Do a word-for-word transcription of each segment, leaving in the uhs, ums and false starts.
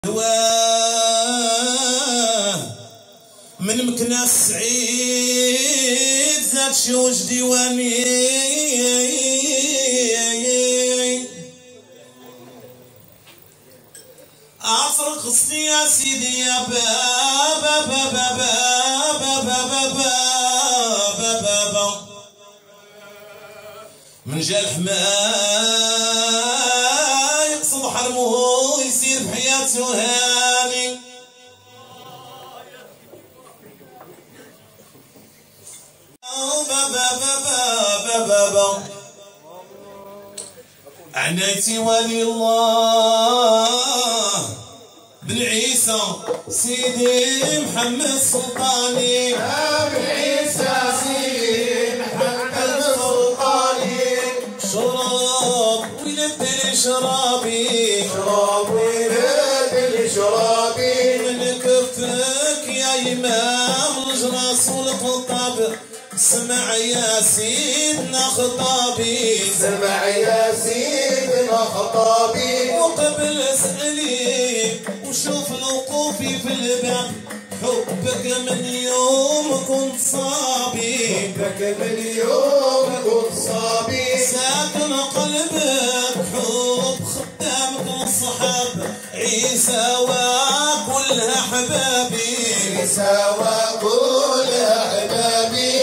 من مكنا السعيد زاد شوج ديواني عصر خصني يا سيدي يا بابا بابا بابا بابا بابا بابا من جا الحماء يقصد حرمه يسير بحياته هاني بابا بابا بابا عنايتي ولي الله بن عيسى سيدي محمد سلطاني بن عيسى سيدي محمد سلطاني شراب ولد شرابي شراب ولد شرابي من كفك يا إمام الجراس والخطاب سمع يا سيدنا خطابي سمع يا سيدنا خطابي وقبل اسألي وشوف الوقوفي في الباب حبك من يوم كنت صابي حبك من يوم كنت صابي ساكن قلبك حب خدامك الصحاب عيسى وكل احبابي عيسى وكل احبابي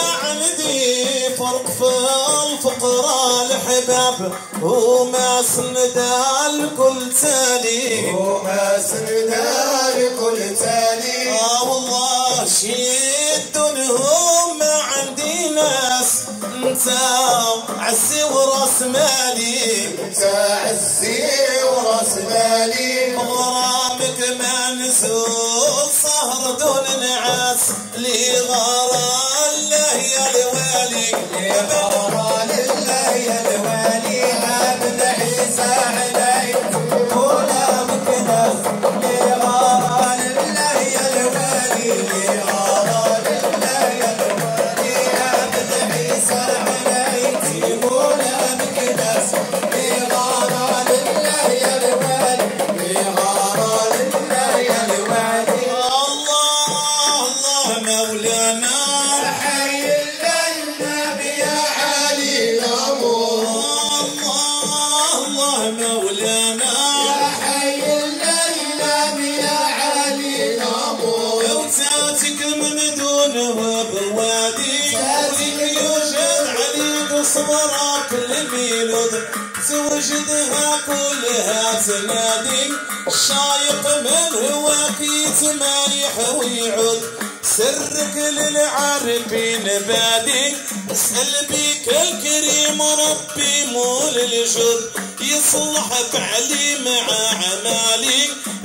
فرق في الفقراء الحباب وما سند الكل تالي وما سند الكل تالي اه والله شدونهم ما عندي ناس انت عزي وراس مالي انت عزي وراس مالي غرامك ما نزول صهر دون نعاس لي غرام الله يا الوالي يا غرام لله يا الوالي عبد عيسى عليك ولا مكناس يا غرام لله يا الوالي يا غرام لله يا الوالي عبد عيسى عليك ولا مكناس يا غرام لله يا الوالي يا غرام لله يا الوالي الله الله مولانا مولانا يا حي الأيام يا علي الأمور وتاتك من دونه بالوادي تاتك يوجد عليك صورك الميلود توجدها كلها تنادي الشايق من هواك يتمايح ويعود سرك للعارفين بادي اسأل بك الكريم ربي مول الجود يصلحك علي مع عمالي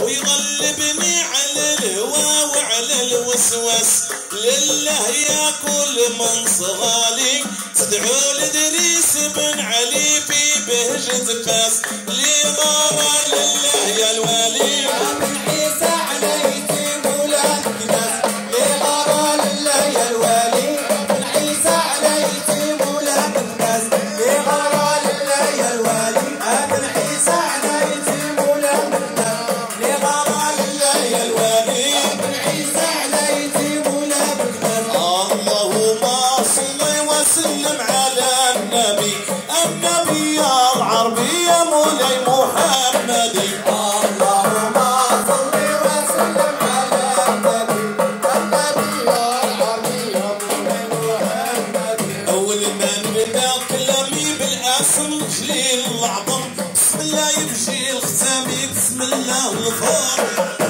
ويغلبني على الهوى وعلى الوسواس لله يا كل من صغالي تدعو لدريس بن علي في بهجة فاس لي غارة لله يا الوالي من عيسى عليك مولاك ناس لي غارة لله يا الوالي من عيسى عليك مولاك ناس لي غارة لله يا الوالي من عيسى عليك مولاك ناس لي غارة لله يا الوالي من عيسى عليك مولاك ناس اللهم صل وسلم على النبي النبي العربي يا مولاي محمدي اللهم صل وسلم على النبي النبي العربي يا مولاي محمدي أول ما نبدا كلامي بالاسم جليل العظم بسم الله يمشي الختامي بسم الله الفاضل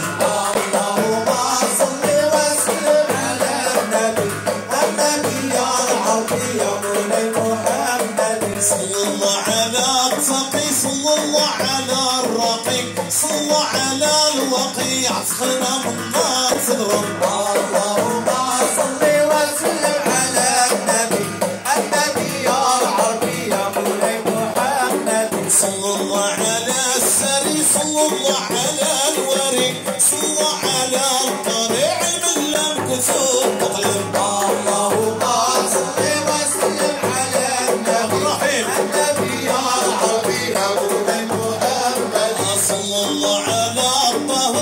اللهم صل وسلم على النبي النبي العربي يا مولاي محمدي صلى الله على التقي صلى الله على الرقي صلى الله على الوقيع عتقنا من نار تضرب اللهم صل وسلم على النبي النبي العربي يا مولاي محمدي صلى الله على السري صلى الله على الوري صلى الله على الطريع من لم كتب تقلب اللهم صل وسلم على النبي النبي العربي يا مولاي محمدي صلى الله على الطه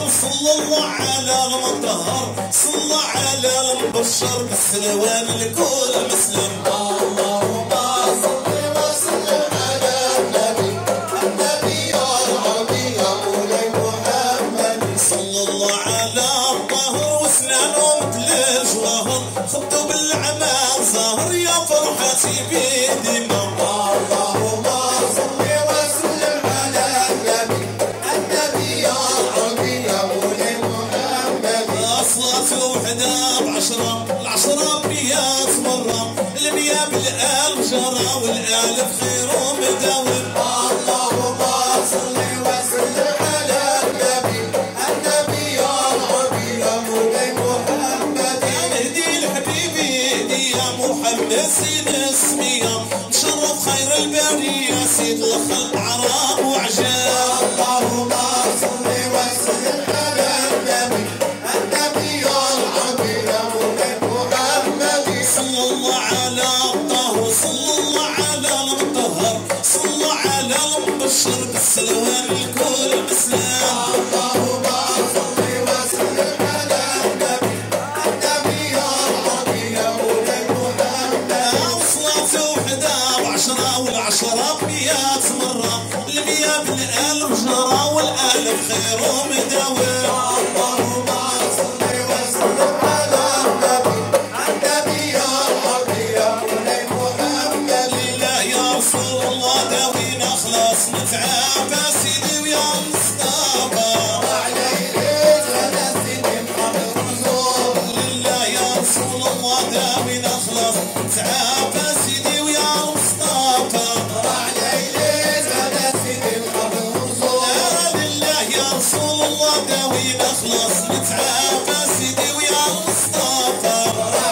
صلى الله على المطهر صلى على المبشر بالسلوان لكل مسلم. اللهم صل وسلم على النبي النبي يا ربي يا مولاي محمد. صلى الله على الطاهر وسنانه مثل الجواهر خدوا بالعمال ظاهر يا فرحتي بيديما. اللهم صل وسلم على النبي النبي يا ربي يا مولاي محمد. صلاة وحدة بعشرة العشرة ميات مرة المية بالألف جرى والألف خير مداوم. اللهم صل وسلم على النبي النبي يا ربي يا مولاي محمد. نهدي لحبيبي هدي يا محمد سيد السمية مشرف خير البرية سيد الخلق عرب وعجاب. اللهم صل وسلم على النبي النبي يا ربي يا مولاي محمد. صلى الله على الطاهر صلى الله على المطهر صلى على المبشر بالسلوان لكل مسلم. اللهم صل وسلم على النبي النبي يا ربي يا مولاي محمد. صلاة وحدة وعشرة والعشرة ميات مرة المية بالألف جرى والألف خير مداوم. اللهم صل وسلم على النبي النبي يا ربي يا مولاي محمد. لله يا رسول الله داوينا خلاص نتعافى سيدي ويا مصطفى. وعليك ثلاث سنين قبل الرسول. لله يا رسول الله داوينا خلاص نتعافى سيدي ويا مصطفى. وعليك ثلاث سنين قبل الرسول. لله يا رسول الله داوينا خلاص نتعافى سيدي ويا مصطفى.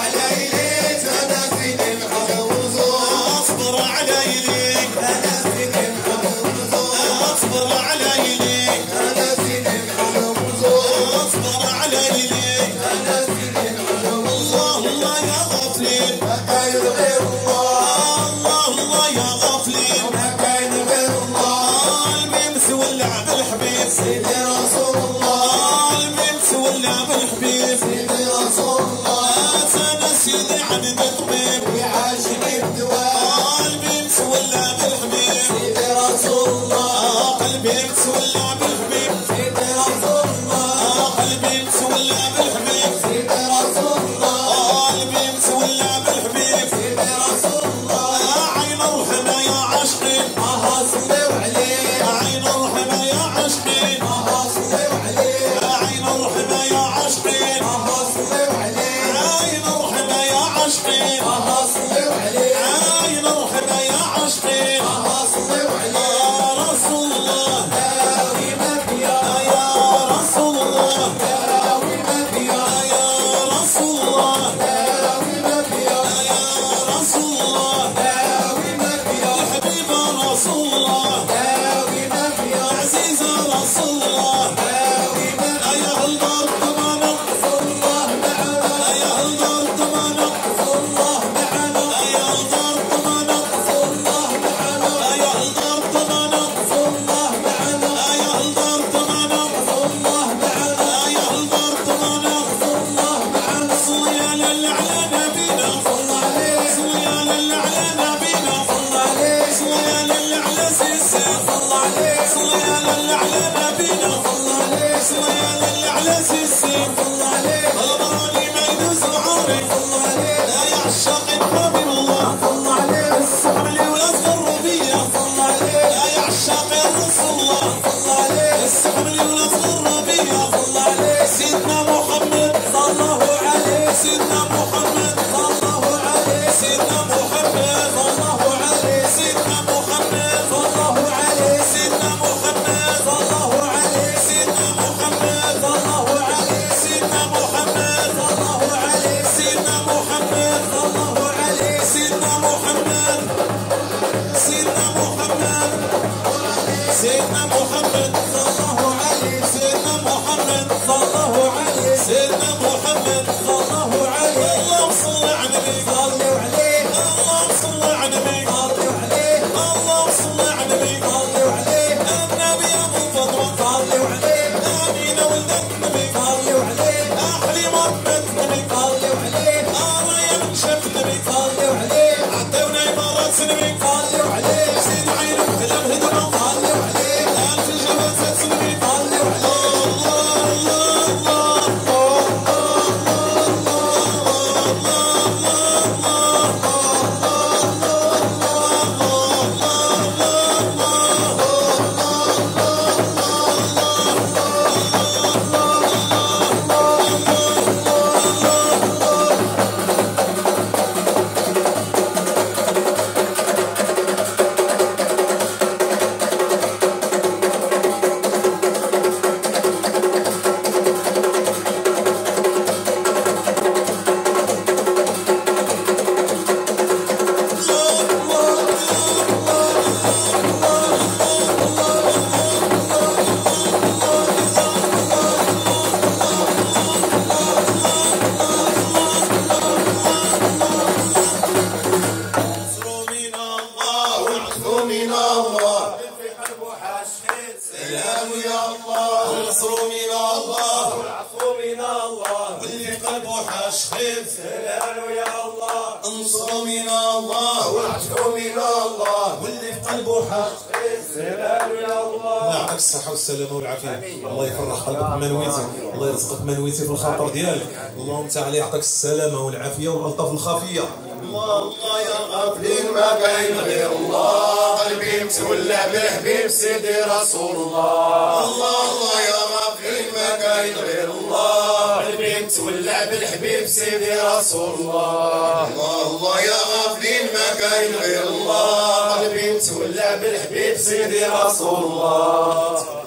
وعليك ثلاث سنين قبل الرسول. اصبر عليلي ثلاث سنين قبل الرسول. اصبر عليلي ثلاث سنين قبل الرسول. اصبر عليلي. ثلاث سنين قبل الرسول. الله الله يا غفلين ما كان غير الله. الله الله يا غفلين. ما كان غير الله. الميم تولع بالحبيب سيدي رسول الله. الميم تولع بالحبيب. سيدي رسول الله. انا سيدي عبد الطبيب وعاشق الدواء. الميم تولع بالحبيب. سيدي رسول الله. قلبي متولع بالحبيب. سيدي رسول الله. قلبي متولع بالحبيب. سيدي رسول الله. قلبي متولع بالحبيب. سيدي رسول الله. عين الرحمة يا عاشقين آه صلوا عليه. عين الرحمة يا عاشقين آه صلوا عليه. عين الرحمة يا عاشقين آه صلوا عليه. عين الرحمة يا عاشقين آه صلوا عليه. عين الرحمة يا عاشقين. آه صلوا عليه. يا رسول الله داوي ما فيها. يا رسول الله داوي ما فيها. يا رسول الله داوي ما فيها. يا رسول الله داوي ما فيها. حبيب رسول الله داوي ما فيها. عزيز رسول الله داوي ما فيها. يا الدار ضمانة الله معنا. يا الدار ضمانة الله معنا. يا الدار ضمانة الله معنا. يا الدار ضمانة الله معنا. يا الدار ضمانة الله معنا. يا الدار ضمانة. الله معنا. صل يا لل على نبينا صل عليه. صل يا لل على نبينا صل عليه. صل يا لل على سيسي صل عليه. صل يا لل على نبينا صل عليه. صل يا لل على سيسي صل عليه. الغراني ما يدوس العاري صل عليه. لا يعشق حبيب الله صل عليه. السحب لي ولا الغربية صل عليه. لا يعشق رسول الله صل عليه. السحب لي ولا الغربية صل عليه. سيدنا محمد صلى الله عليه. سيدنا محمد صلى الله عليه. سيدنا محمد صلى الله عليه. سيدنا محمد صلى الله عليه. سيدنا محمد صلى الله عليه. سيدنا محمد صلى الله عليه. سيدنا محمد صلى الله عليه. سيدنا محمد صلى الله عليه. سيدنا محمد سيدنا محمد سيدنا محمد صلى الله عليه. سيدنا محمد صلى الله عليه. سيدنا محمد صلى الله عليه. اللهم صل على النبي صلوا عليه. اللهم صل على النبي صلوا عليه. اللهم صل على النبي صلوا عليه. النبي ابو فاطمه صلوا عليه. امين ولد متنبي صلوا عليه أحليمة متنبي صلوا عليه آريا شفتني صلوا عليه عطيونا إمارات سنبي صلوا عليه سيد عينه كلام هدمه صلوا عليه ألف الجبل سنبي صلوا عليه من الله في قلبه حاش خير سلام يا الله النصر من الله والعفو من الله واللي في قلبه حاش خير سلام يا الله النصر من الله والعفو من الله واللي في قلبه حاش خير سلام يا الله. يعطيك الصحة والسلامة والعافية، الله يفرح قلبك منويتي، الله يرزقك منويتي في الخاطر ديالك، اللهم تعالى يعطيك السلامة والعافية والألطاف الخفية. الله الله يا غافلين ما كاين غير الله، قلبي متولع بالحبيب سيدي رسول الله. الله الله يا غافلين ما كاين غير الله، قلبي متولع بالحبيب سيدي رسول الله. الله الله يا غافلين ما كاين غير الله، قلبي متولع بالحبيب سيدي رسول الله.